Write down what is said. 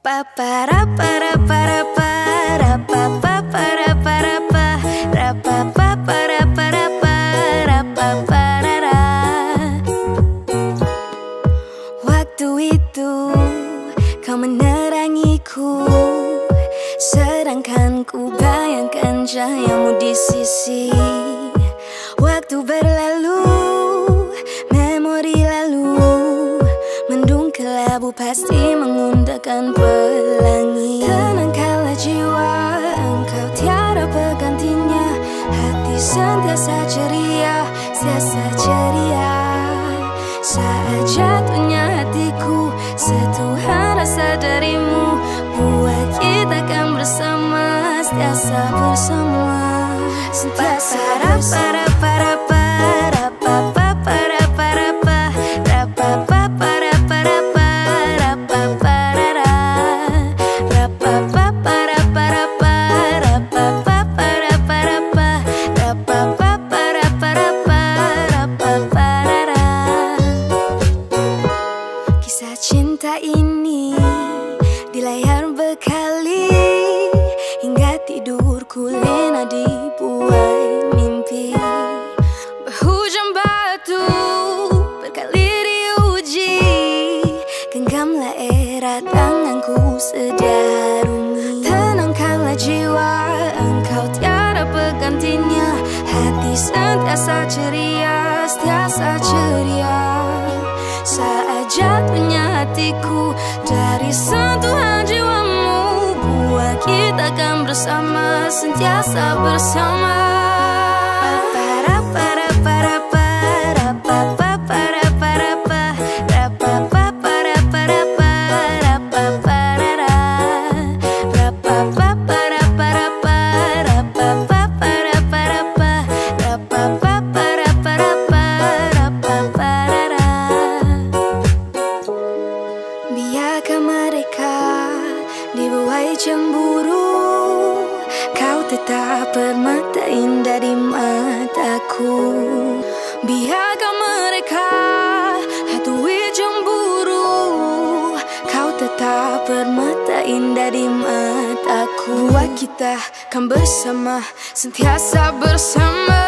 Para para para para para para para para para para para para. Waktu itu kau menerangiku, sedangkan ku bayangkan cahayamu di sisi. Waktu berlalu, memori lalu, mendung kelabu pasti mengundangkan pelangi. Tenangkanlah jiwa, engkau tiada penggantinya. Hati sentiasa ceria, sentiasa ceria. Saat jatuhnya hatiku, setuhan rasa darimu, buat kita kan bersama, sentiasa bersama. Sentiasa bersama. Para para para para para para para para para para para para. Kisah cinta ini di layar berkali, hingga tidurku lena dibuai mimpi. Berhujan batu berkali diuji, genggamlah erat tanganku sedia harungi. Tenangkanlah jiwa, engkau tiada penggantinya. Hati sentiasa ceria, sentiasa ceria. Saat jatuhnya hatiku dari sentuhan jiwamu, buat kita kan bersama, sentiasa bersama. Para para para para para para para para para para biarkan mereka dibuai cemburu, kau tetap permata indah di mataku. Biarkan mereka hatui cemburu, kau tetap permata indah di mataku. Buat kita kan bersama, sentiasa bersama.